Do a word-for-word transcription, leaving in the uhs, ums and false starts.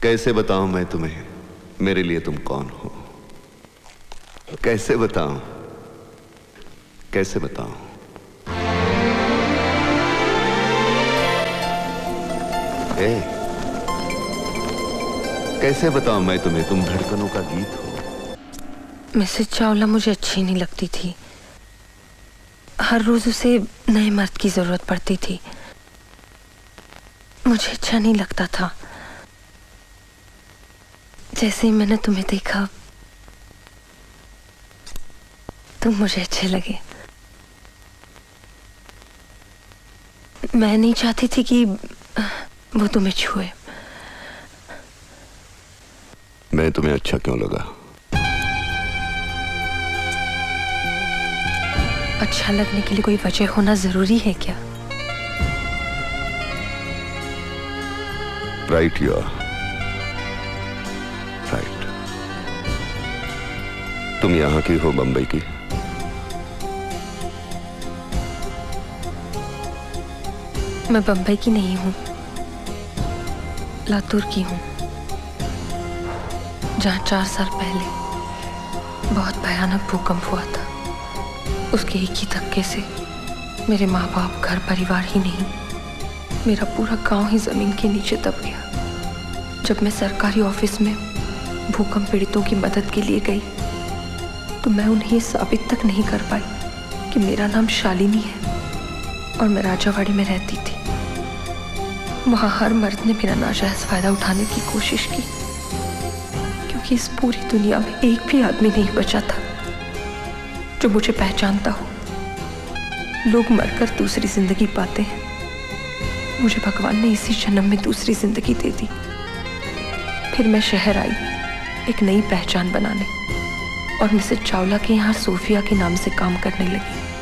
कैसे बताऊं मैं तुम्हें मेरे लिए तुम कौन हो? कैसे बताऊं, कैसे बताऊं? ए, कैसे बताऊं मैं तुम्हें, तुम धड़कनों का गीत हो। मिसेस चावला मुझे अच्छी नहीं लगती थी। हर रोज उसे नए मर्द की जरूरत पड़ती थी। मुझे अच्छा नहीं लगता था। जैसे ही मैंने तुम्हें देखा तुम मुझे अच्छे लगे। मैं नहीं चाहती थी कि वो तुम्हें छुए। मैं तुम्हें अच्छा क्यों लगा? अच्छा लगने के लिए कोई वजह होना जरूरी है क्या? Right you are right. तुम यहां की हो, बंबई की? मैं बंबई की नहीं हूं, लातूर की हूं, जहां चार साल पहले बहुत भयानक भूकंप हुआ था। उसके एक ही धक्के से मेरे माँ बाप, घर परिवार ही नहीं, मेरा पूरा गांव ही जमीन के नीचे दब गया। जब मैं सरकारी ऑफिस में भूकंप पीड़ितों की मदद के लिए गई तो मैं उन्हें ये साबित तक नहीं कर पाई कि मेरा नाम शालिनी है और मैं राजावाड़ी में रहती थी। वहां हर मर्द ने मेरा नाजायज फायदा उठाने की कोशिश की, क्योंकि इस पूरी दुनिया में एक भी आदमी नहीं बचा था जो मुझे पहचानता हो। लोग मरकर दूसरी जिंदगी पाते हैं, मुझे भगवान ने इसी जन्म में दूसरी जिंदगी दे दी। फिर मैं शहर आई एक नई पहचान बनाने और मिसेस चावला के यहाँ सोफिया के नाम से काम करने लगी।